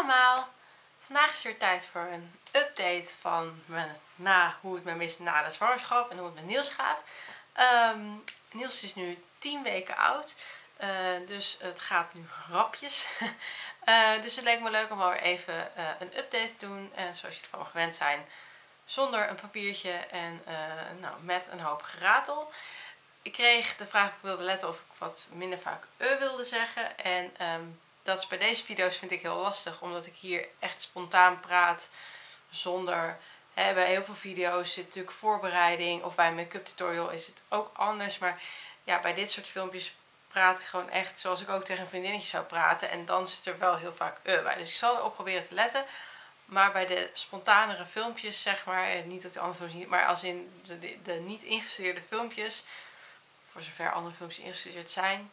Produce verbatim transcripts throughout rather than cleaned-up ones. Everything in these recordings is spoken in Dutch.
allemaal! Vandaag is weer tijd voor een update van mijn, na, hoe het met me is na de zwangerschap en hoe het met Niels gaat. Um, Niels is nu tien weken oud, uh, dus het gaat nu rapjes. uh, dus het leek me leuk om wel weer even uh, een update te doen. En zoals jullie van me gewend zijn, zonder een papiertje en uh, nou, met een hoop geratel. Ik kreeg de vraag of ik wilde letten of ik wat minder vaak e wilde zeggen. En um, dat is bij deze video's vind ik heel lastig, omdat ik hier echt spontaan praat zonder... Hè, bij heel veel video's zit natuurlijk voorbereiding, of bij een make-up tutorial is het ook anders. Maar ja, bij dit soort filmpjes praat ik gewoon echt zoals ik ook tegen een vriendinnetje zou praten. En dan zit er wel heel vaak e bij. Dus ik zal erop proberen te letten. Maar bij de spontanere filmpjes, zeg maar, niet dat de andere filmpjes niet, maar als in de, de, de niet ingestudeerde filmpjes, voor zover andere filmpjes ingestudeerd zijn,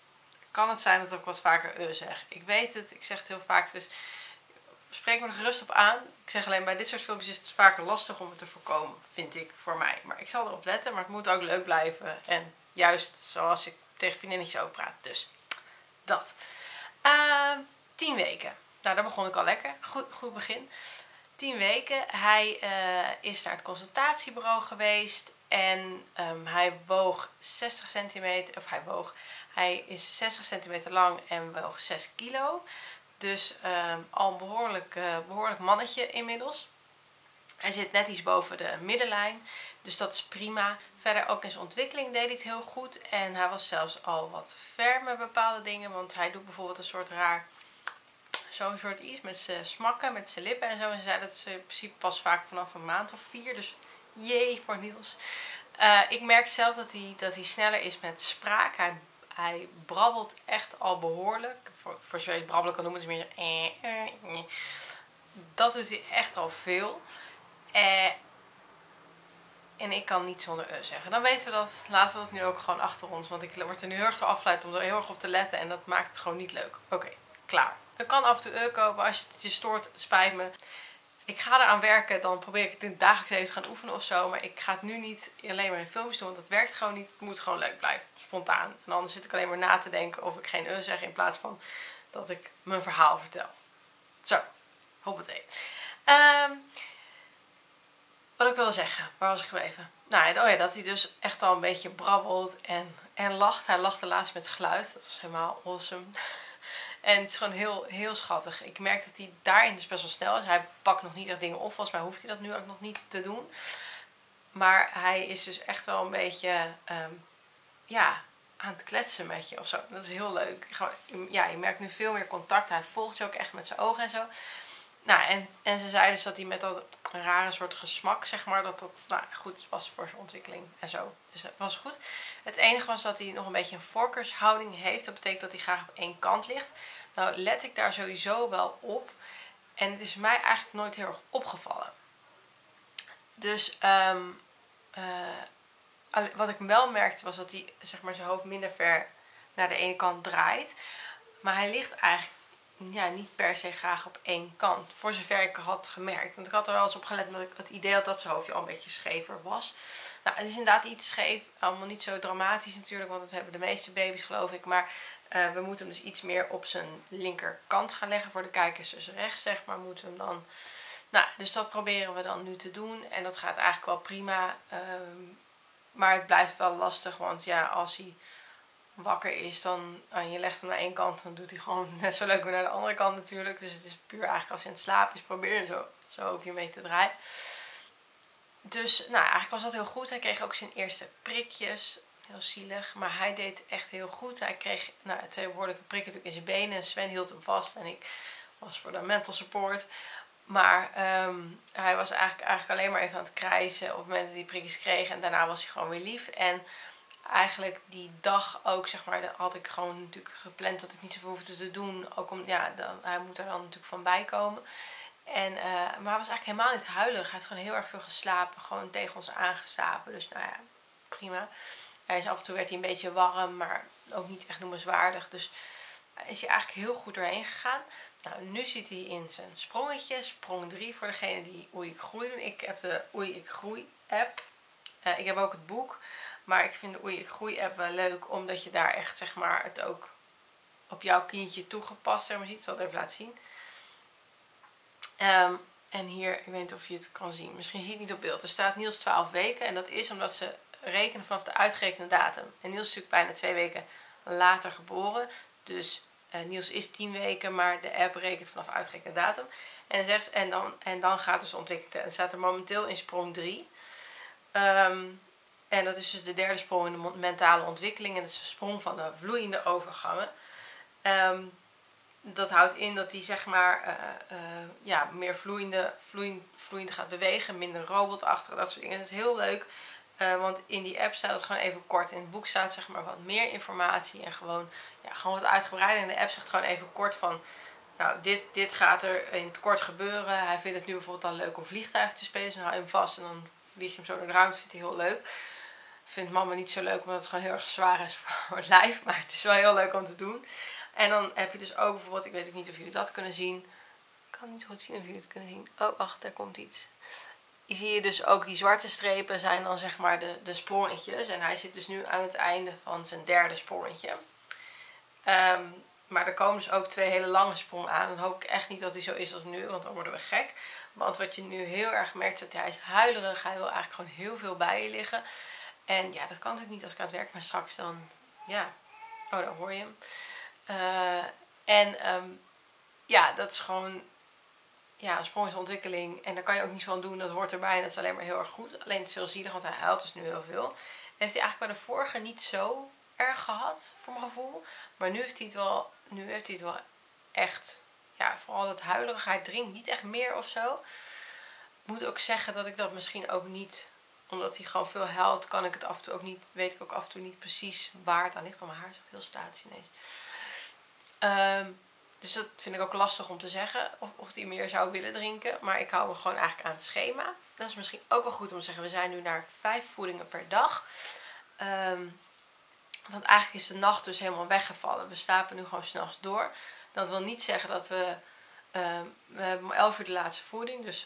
kan het zijn dat ik wat vaker e zeg. Ik weet het, ik zeg het heel vaak, dus spreek me er gerust op aan. Ik zeg alleen, bij dit soort filmpjes is het vaker lastig om het te voorkomen, vind ik, voor mij. Maar ik zal erop letten, maar het moet ook leuk blijven. En juist zoals ik tegen vriendinnetjes ook praat. Dus dat. Uh, tien weken. Nou, daar begon ik al lekker. Goed, goed begin. Tien weken. Hij uh, is naar het consultatiebureau geweest. En um, hij woog zestig centimeter. Of hij woog... Hij is zestig centimeter lang en woog zes kilo. Dus um, al een behoorlijk, uh, behoorlijk mannetje inmiddels. Hij zit net iets boven de middenlijn. Dus dat is prima. Verder ook in zijn ontwikkeling deed hij het heel goed. En hij was zelfs al wat ver met bepaalde dingen. Want hij doet bijvoorbeeld een soort raar... Zo'n soort iets met zijn smakken, met zijn lippen en zo. En ze zei dat ze in principe pas vaak vanaf een maand of vier. Dus jee voor Niels. Uh, ik merk zelf dat hij, dat hij sneller is met spraak. Hij, hij brabbelt echt al behoorlijk. Voor, voor zoals je brabbelen kan noemen, is meer zo... Eh, eh, eh. Dat doet hij echt al veel. Eh, en ik kan niet zonder e zeggen. Dan weten we dat. Laten we dat nu ook gewoon achter ons. Want ik word er nu heel erg door afgeleid om er heel erg op te letten. En dat maakt het gewoon niet leuk. Oké, okay, klaar. Er kan af en toe e komen. Als het je stoort, spijt me. Ik ga eraan werken. Dan probeer ik het in het dagelijks leven te gaan oefenen of zo. Maar ik ga het nu niet alleen maar in filmpjes doen. Want dat werkt gewoon niet. Het moet gewoon leuk blijven. Spontaan. En anders zit ik alleen maar na te denken of ik geen e zeg. In plaats van dat ik mijn verhaal vertel. Zo. Hoppatee. Um, wat ik wilde zeggen. Waar was ik gebleven? Nou, oh ja, dat hij dus echt al een beetje brabbelt en, en lacht. Hij lachte laatst met geluid. Dat was helemaal awesome. En het is gewoon heel, heel schattig. Ik merk dat hij daarin dus best wel snel is. Hij pakt nog niet echt dingen op. Volgens mij hoeft hij dat nu ook nog niet te doen. Maar hij is dus echt wel een beetje um, ja, aan het kletsen met je of zo. Dat is heel leuk. Gewoon, ja, je merkt nu veel meer contact. Hij volgt je ook echt met zijn ogen en zo. Nou, en, en ze zei dus dat hij met dat rare soort gesmak, zeg maar, dat dat nou, goed was voor zijn ontwikkeling en zo. Dus dat was goed. Het enige was dat hij nog een beetje een voorkeurshouding heeft. Dat betekent dat hij graag op één kant ligt. Nou, let ik daar sowieso wel op. En het is mij eigenlijk nooit heel erg opgevallen. Dus um, uh, wat ik wel merkte was dat hij, zeg maar, zijn hoofd minder ver naar de ene kant draait. Maar hij ligt eigenlijk ja, niet per se graag op één kant. Voor zover ik had gemerkt. Want ik had er wel eens op gelet dat ik het idee had dat zijn hoofdje al een beetje schever was. Nou, het is inderdaad iets scheef. Allemaal niet zo dramatisch natuurlijk. Want dat hebben de meeste baby's, geloof ik. Maar uh, we moeten hem dus iets meer op zijn linkerkant gaan leggen. Voor de kijkers dus rechts, zeg maar, moeten we hem dan... Nou, dus dat proberen we dan nu te doen. En dat gaat eigenlijk wel prima. Um, maar het blijft wel lastig. Want ja, als hij wakker is, dan en je legt hem naar één kant, dan doet hij gewoon net zo leuk weer naar de andere kant natuurlijk. Dus het is puur eigenlijk als hij aan het slapen is, probeer je zo, zo hoofdje mee te draaien. Dus nou, eigenlijk was dat heel goed. Hij kreeg ook zijn eerste prikjes. Heel zielig, maar hij deed echt heel goed. Hij kreeg nou, twee behoorlijke prikken in zijn benen. En Sven hield hem vast en ik was voor de mental support. Maar um, hij was eigenlijk, eigenlijk alleen maar even aan het krijsen op het moment dat hij prikjes kreeg. En daarna was hij gewoon weer lief. En eigenlijk die dag ook, zeg maar, had ik gewoon natuurlijk gepland dat ik niet zoveel hoefde te doen. Ook om, ja, dan, hij moet er dan natuurlijk van bij komen. En, uh, maar hij was eigenlijk helemaal niet huilig. Hij heeft gewoon heel erg veel geslapen. Gewoon tegen ons aangeslapen. Dus nou ja, prima. Hij is af en toe werd hij een beetje warm, maar ook niet echt noemenswaardig. Dus is hij eigenlijk heel goed doorheen gegaan. Nou, nu zit hij in zijn sprongetjes. Sprong drie voor degene die Oei ik groei doen. Ik heb de Oei ik groei app. Uh, ik heb ook het boek. Maar ik vind de Oei ik groei app wel leuk. Omdat je daar echt, zeg maar, het ook op jouw kindje toegepast. Zeg maar, ziet. Ik zal het even laten zien. Um, en hier, ik weet niet of je het kan zien. Misschien zie je het niet op beeld. Er staat Niels twaalf weken. En dat is omdat ze rekenen vanaf de uitgerekende datum. En Niels is natuurlijk bijna twee weken later geboren. Dus uh, Niels is tien weken, maar de app rekent vanaf de uitgerekende datum. En, zegt, en, dan, en dan gaat dus ontwikkelen. En staat er momenteel in sprong drie. Um, en dat is dus de derde sprong in de mentale ontwikkeling. En dat is de sprong van de vloeiende overgangen. Um, Dat houdt in dat hij zeg maar uh, uh, ja, meer vloeiende, vloeiend, vloeiend gaat bewegen. Minder robotachtig, dat soort dingen. Dat is heel leuk. Uh, want in die app staat het gewoon even kort. In het boek staat zeg maar wat meer informatie. En gewoon, ja, gewoon wat uitgebreider. En de app zegt gewoon even kort van... Nou, dit, dit gaat er in het kort gebeuren. Hij vindt het nu bijvoorbeeld dan leuk om vliegtuigen te spelen. Dus dan hou je hem vast en dan vlieg je hem zo door de ruimte. Vindt hij heel leuk. Vindt mama niet zo leuk omdat het gewoon heel erg zwaar is voor het lijf. Maar het is wel heel leuk om te doen. En dan heb je dus ook bijvoorbeeld, ik weet ook niet of jullie dat kunnen zien. Ik kan niet goed zien of jullie het kunnen zien. Oh, wacht, daar komt iets. Hier zie je dus ook die zwarte strepen zijn dan zeg maar de, de sprongetjes. En hij zit dus nu aan het einde van zijn derde sprongetje. Um, maar er komen dus ook twee hele lange sprongen aan. Dan hoop ik echt niet dat hij zo is als nu, want dan worden we gek. Want wat je nu heel erg merkt, is dat hij is huilerig. Hij wil eigenlijk gewoon heel veel bij je liggen. En ja, dat kan natuurlijk niet als ik aan het werk ben straks dan. Ja, oh, dan hoor je hem. Uh, en um, ja, dat is gewoon ja, een sprongsontwikkeling. En daar kan je ook niets van doen. Dat hoort erbij en dat is alleen maar heel erg goed. Alleen het is heel zielig, want hij huilt dus nu heel veel. En heeft hij eigenlijk bij de vorige niet zo erg gehad, voor mijn gevoel. Maar nu heeft hij het wel, nu heeft hij het wel echt, ja, vooral dat huilerige. Hij drinkt niet echt meer of zo. Ik moet ook zeggen dat ik dat misschien ook niet, omdat hij gewoon veel huilt, kan ik het af en toe ook niet, weet ik ook af en toe niet precies waar het aan ligt. Want mijn haar is echt heel statisch ineens. Um, dus dat vind ik ook lastig om te zeggen of, of die meer zou willen drinken. Maar ik hou me gewoon eigenlijk aan het schema. Dat is misschien ook wel goed om te zeggen. We zijn nu naar vijf voedingen per dag. Um, want eigenlijk is de nacht dus helemaal weggevallen. We slapen nu gewoon 's nachts door. Dat wil niet zeggen dat we... Um, we hebben om elf uur de laatste voeding. Dus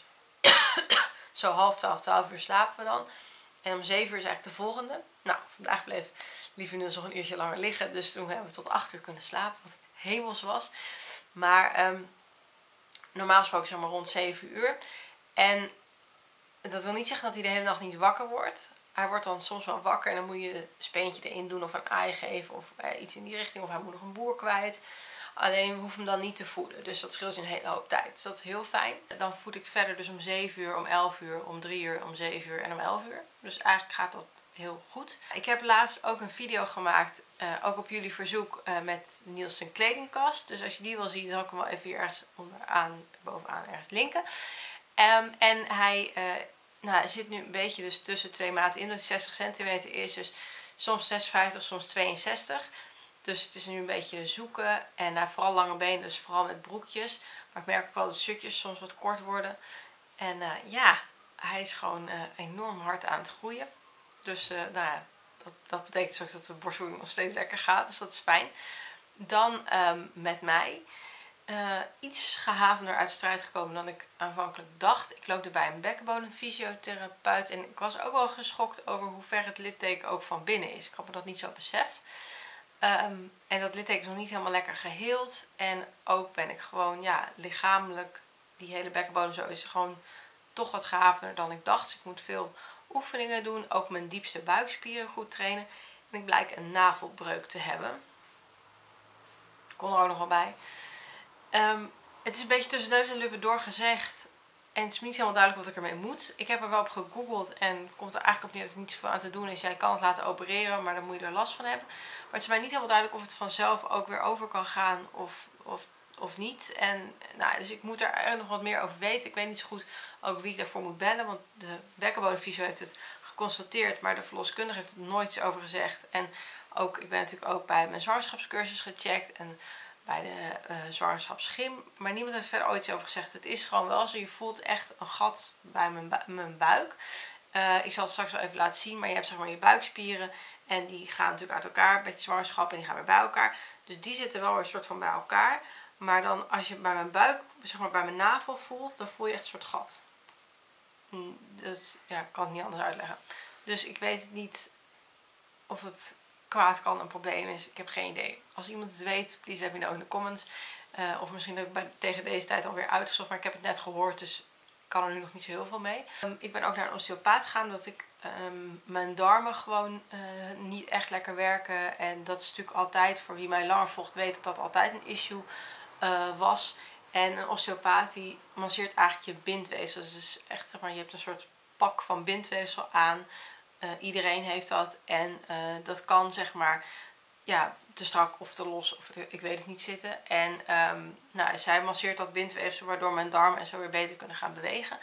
zo half twaalf, twaalf uur slapen we dan. En om zeven uur is eigenlijk de volgende. Nou, vandaag bleef lieve Niels nog een uurtje langer liggen. Dus toen hebben we tot acht uur kunnen slapen. Wat hemels was. Maar um, normaal gesproken zeg maar rond zeven uur. En dat wil niet zeggen dat hij de hele nacht niet wakker wordt. Hij wordt dan soms wel wakker en dan moet je een speentje erin doen of een aai geven of eh, iets in die richting. Of hij moet nog een boer kwijt. Alleen we hoeven hem dan niet te voeden. Dus dat scheelt je een hele hoop tijd. Dus dat is heel fijn. Dan voed ik verder dus om zeven uur, om elf uur, om drie uur, om zeven uur en om elf uur. Dus eigenlijk gaat dat heel goed. Ik heb laatst ook een video gemaakt, uh, ook op jullie verzoek, uh, met Niels zijn kledingkast. Dus als je die wil zien, zal ik hem wel even hier ergens onderaan, bovenaan ergens linken. Um, en hij, uh, nou, hij zit nu een beetje dus tussen twee maten in, dat hij zestig centimeter is. Dus soms zesenvijftig, soms tweeënzestig. Dus het is nu een beetje zoeken. En hij heeft vooral lange benen, dus vooral met broekjes. Maar ik merk ook wel dat shirtjes soms wat kort worden. En uh, ja, hij is gewoon uh, enorm hard aan het groeien. Dus uh, nou ja, dat, dat betekent dus ook dat de borstvoeding nog steeds lekker gaat. Dus dat is fijn. Dan um, met mij. Uh, iets gehavender uit de strijd gekomen dan ik aanvankelijk dacht. Ik loop bij een bekkenbodemfysiotherapeut. En ik was ook wel geschokt over hoe ver het litteken ook van binnen is. Ik had me dat niet zo beseft. Um, en dat litteken is nog niet helemaal lekker geheeld. En ook ben ik gewoon, ja, lichamelijk, die hele bekkenbodem zo is gewoon toch wat gehavender dan ik dacht. Dus ik moet veel oefeningen doen. Ook mijn diepste buikspieren goed trainen. En ik blijk een navelbreuk te hebben. Ik kon er ook nog wel bij. Um, het is een beetje tussen neus en lippen door gezegd. En het is niet helemaal duidelijk wat ik ermee moet. Ik heb er wel op gegoogeld en het komt er eigenlijk op neer dat er niet zoveel aan te doen is. Jij kan het laten opereren, maar dan moet je er last van hebben. Maar het is mij niet helemaal duidelijk of het vanzelf ook weer over kan gaan of, of, of niet. En, nou, dus ik moet er echt nog wat meer over weten. Ik weet niet zo goed ook wie ik daarvoor moet bellen. Want de bekkenbodemfysio heeft het geconstateerd, maar de verloskundige heeft er nooit iets over gezegd. En ook, ik ben natuurlijk ook bij mijn zwangerschapscursus gecheckt en bij de uh, zwangerschapsschim. Maar niemand heeft verder ooit iets over gezegd. Het is gewoon wel zo. Je voelt echt een gat bij mijn, bu mijn buik. Uh, ik zal het straks wel even laten zien. Maar je hebt zeg maar je buikspieren. En die gaan natuurlijk uit elkaar met je zwangerschap. En die gaan weer bij elkaar. Dus die zitten wel weer een soort van bij elkaar. Maar dan als je bij mijn buik, zeg maar bij mijn navel voelt. Dan voel je echt een soort gat. Dus ja, ik kan het niet anders uitleggen. Dus ik weet niet of het kwaad kan een probleem is. Ik heb geen idee. Als iemand het weet, please let me know in de comments. Uh, of misschien heb ik bij, tegen deze tijd alweer uitgezocht, maar ik heb het net gehoord, dus ik kan er nu nog niet zo heel veel mee. Um, ik ben ook naar een osteopaat gegaan, omdat ik um, mijn darmen gewoon uh, niet echt lekker werken. En dat is natuurlijk altijd, voor wie mij langer volgt, weet dat dat altijd een issue uh, was. En een osteopaat die masseert eigenlijk je bindweefsel. Dus echt, zeg maar, je hebt een soort pak van bindweefsel aan. Uh, iedereen heeft dat. En uh, dat kan, zeg maar, ja, te strak of te los, of te, ik weet het niet, zitten. En um, nou, zij masseert dat bindweefsel, waardoor mijn darmen en zo weer beter kunnen gaan bewegen.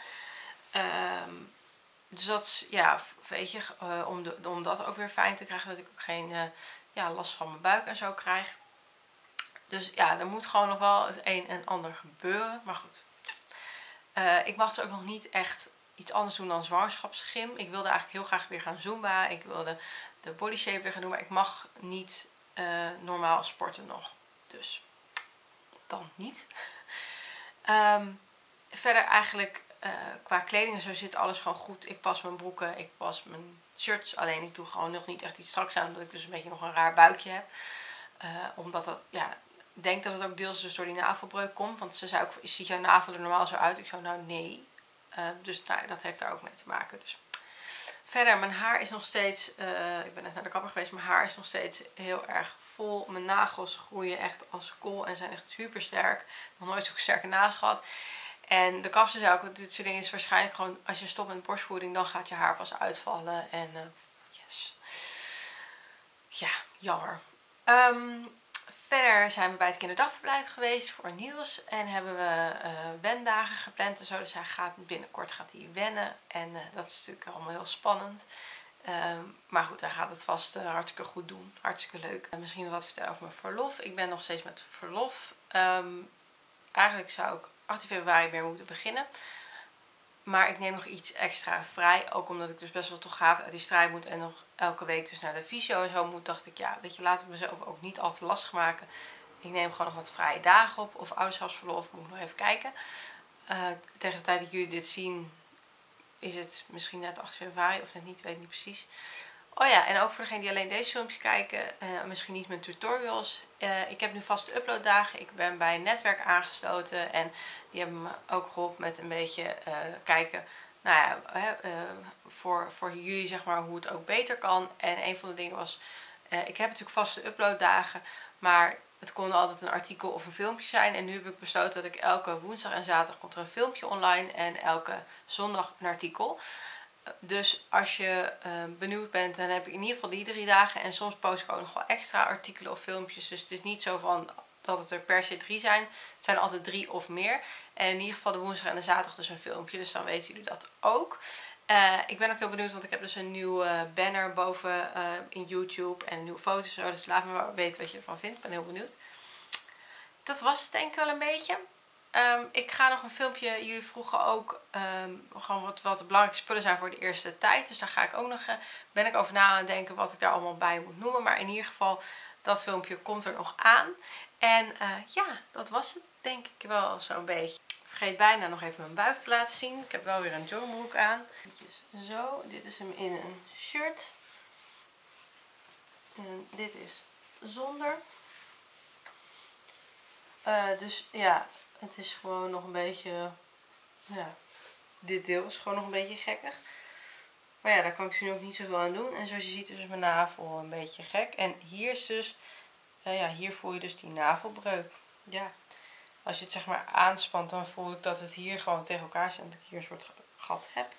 Um, dus dat is, ja, weet je, uh, om, de, om dat ook weer fijn te krijgen, dat ik ook geen uh, ja, last van mijn buik en zo krijg. Dus ja, er moet gewoon nog wel het een en ander gebeuren. Maar goed. Uh, ik mag dus ook nog niet echt iets anders doen dan zwangerschapsgym. Ik wilde eigenlijk heel graag weer gaan zumba. Ik wilde de body shape weer gaan doen. Maar ik mag niet uh, normaal sporten nog. Dus dan niet. um, verder eigenlijk uh, qua kleding en zo zit alles gewoon goed. Ik pas mijn broeken, ik pas mijn shirts. Alleen ik doe gewoon nog niet echt iets straks aan. Omdat ik dus een beetje nog een raar buikje heb. Uh, omdat dat, ja... Ik denk dat het ook deels dus door die navelbreuk komt. Want ze zei ook, ziet jouw navel er normaal zo uit? Ik zou nou nee. Uh, dus nou, dat heeft daar ook mee te maken. Dus. Verder, mijn haar is nog steeds... Uh, ik ben net naar de kapper geweest. Mijn haar is nog steeds heel erg vol. Mijn nagels groeien echt als kool. En zijn echt super sterk. Nog nooit zo'n sterke nagels gehad. En de kapster zei ook, dit soort dingen is waarschijnlijk gewoon... Als je stopt met borstvoeding, dan gaat je haar pas uitvallen. En uh, yes. Ja, jammer. Um, Verder zijn we bij het kinderdagverblijf geweest voor Niels en hebben we uh, wendagen gepland en zo. Dus hij gaat binnenkort gaat hij wennen en uh, dat is natuurlijk allemaal heel spannend. Um, maar goed, hij gaat het vast uh, hartstikke goed doen. Hartstikke leuk. Uh, misschien wat vertellen over mijn verlof. Ik ben nog steeds met verlof. Um, eigenlijk zou ik achttien februari weer moeten beginnen. Maar ik neem nog iets extra vrij. Ook omdat ik dus best wel toch gaaf uit die strijd moet. En nog elke week dus naar de fysio en zo moet. Dacht ik, ja, weet je, laten we mezelf ook niet al te lastig maken. Ik neem gewoon nog wat vrije dagen op. Of ouderschapsverlof, moet ik nog even kijken. Uh, tegen de tijd dat jullie dit zien, is het misschien net achttien februari of net niet, weet ik niet precies. Oh ja, en ook voor degenen die alleen deze filmpjes kijken, uh, misschien niet mijn tutorials. Uh, ik heb nu vaste uploaddagen. Ik ben bij een netwerk aangesloten en die hebben me ook geholpen met een beetje uh, kijken, nou ja, uh, voor, voor jullie zeg maar hoe het ook beter kan. En een van de dingen was, uh, ik heb natuurlijk vaste uploaddagen, maar het kon altijd een artikel of een filmpje zijn. En nu heb ik besloten dat ik elke woensdag en zaterdag komt er een filmpje online en elke zondag een artikel. Dus als je uh, benieuwd bent, dan heb ik in ieder geval die drie dagen. En soms post ik ook nog wel extra artikelen of filmpjes. Dus het is niet zo van dat het er per se drie zijn. Het zijn altijd drie of meer. En in ieder geval de woensdag en de zaterdag dus een filmpje. Dus dan weten jullie dat ook. Uh, ik ben ook heel benieuwd, want ik heb dus een nieuwe uh, banner boven uh, in YouTube. En nieuwe foto's en zo. Dus laat me maar weten wat je ervan vindt. Ik ben heel benieuwd. Dat was het denk ik wel een beetje. Um, ik ga nog een filmpje, jullie vroegen ook um, gewoon wat, wat de belangrijke spullen zijn voor de eerste tijd. Dus daar ga ik ook nog, uh, ben ik over na aan het denken wat ik daar allemaal bij moet noemen. Maar in ieder geval, dat filmpje komt er nog aan. En uh, ja, dat was het denk ik wel zo'n beetje. Ik vergeet bijna nog even mijn buik te laten zien. Ik heb wel weer een joggingbroek aan. Zo, dit is hem in een shirt. En dit is zonder. Uh, dus ja, het is gewoon nog een beetje, ja, dit deel is gewoon nog een beetje gekkig. Maar ja, daar kan ik nu ook niet zoveel aan doen. En zoals je ziet is mijn navel een beetje gek. En hier is dus, uh, ja, hier voel je dus die navelbreuk. Ja, als je het zeg maar aanspant, dan voel ik dat het hier gewoon tegen elkaar zit en dat ik hier een soort gat heb.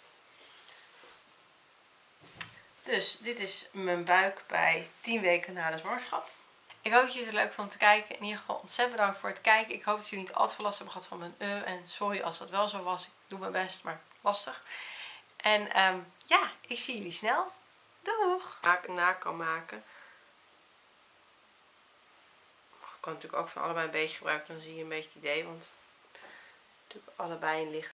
Dus dit is mijn buik bij tien weken na de zwangerschap. Ik hoop dat jullie het leuk vonden te kijken. In ieder geval ontzettend bedankt voor het kijken. Ik hoop dat jullie niet al te veel last hebben gehad van mijn uh. En sorry als dat wel zo was. Ik doe mijn best, maar lastig. En um, ja, ik zie jullie snel. Doeg! Maak na kan maken. Ik kan natuurlijk ook van allebei een beetje gebruiken. Dan zie je een beetje het idee. Want natuurlijk allebei een licht.